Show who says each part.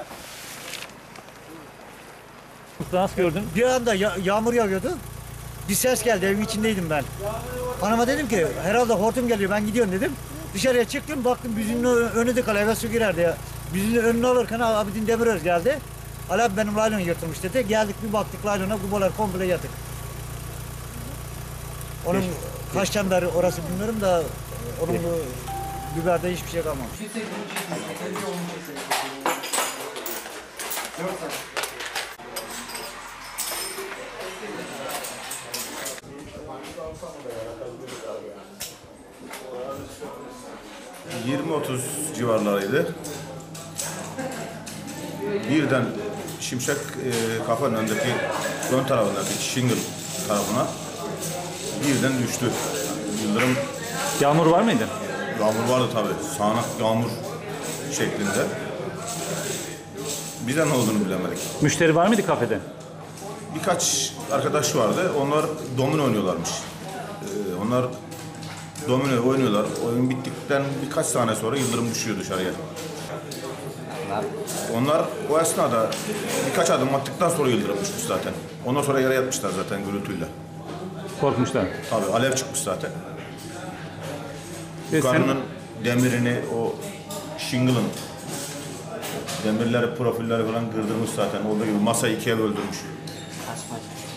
Speaker 1: Nasıl gördün?
Speaker 2: Bir anda yağmur yağıyordu. Bir ses geldi, evin içindeydim ben. Hanıma dedim ki herhalde hortum geliyor, ben gidiyorum dedim. Dışarıya çıktım, baktım büzünün önü de eve su girerdi ya. Büzünün önünü alırken Abidin Demiröz geldi. Ali abi benim laylonu yırtılmış dedi. Geldik bir baktık laylona, kubalar komple yatık. Onun kaç tane orası bilmiyorum da onun bu biberde hiçbir şey kalmamış.
Speaker 3: 20-30 civarlarıydı. Birden şimşek kafanın önündeki ön tarafındaki shingle tarafına birden düştü. Yıldırım.
Speaker 1: Yağmur var mıydı?
Speaker 3: Yağmur vardı tabii. Sağanak yağmur şeklinde. Bize ne olduğunu bilemedik.
Speaker 1: Müşteri var mıydı kafede?
Speaker 3: Birkaç arkadaş vardı. Onlar domino oynuyorlarmış. Onlar domino oynuyorlar. Oyun bittikten birkaç saniye sonra yıldırım düşüyor dışarıya. Onlar o esnada birkaç adım attıktan sonra yıldırım düşmüş zaten. Ondan sonra yere yatmışlar zaten gürültüyle.
Speaker 1: Korkmuşlar.
Speaker 3: Tabii alev çıkmış zaten.
Speaker 1: Ve
Speaker 3: Yukarının demirini, o shingle'ın demirleri, profilleri falan kırdırmış zaten. Olduğu gibi masayı ikiye böldürmüş.